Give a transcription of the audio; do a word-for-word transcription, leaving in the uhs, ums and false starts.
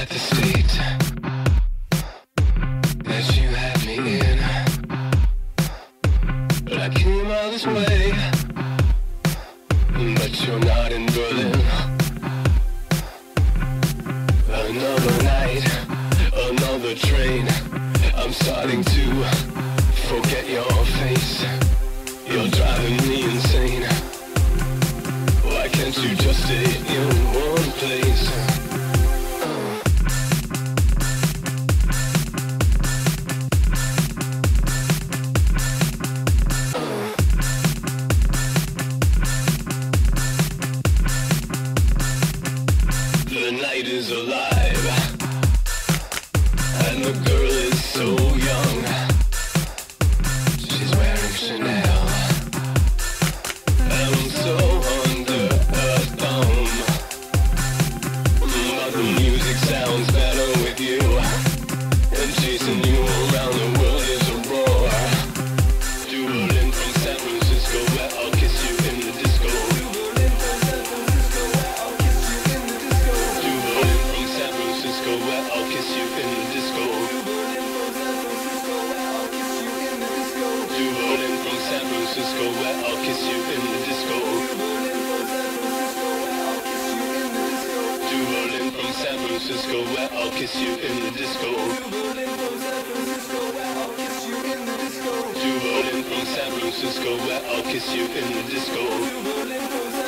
at the state that you had me in, but I came all this way, but you're not in Berlin. Another night, another train, I'm starting to forget your face. You're driving me insane. Why can't you just stay in one place? The night is alive, and the girl is so young. She's wearing Chanel, and I'm so under her thumb. But the music sounds better with you, and chasing you around the world is a roar. Dueling from San Francisco, where I'll kiss you in the disco. Dueling from San Francisco, where I'll kiss you in the disco. Dueling from San Francisco, where I'll kiss you in the disco. Dueling from San Francisco, where I'll kiss you in the disco. Dueling from San Francisco, where I'll kiss you in the disco. Dueling from San Francisco, where I'll kiss you in the disco.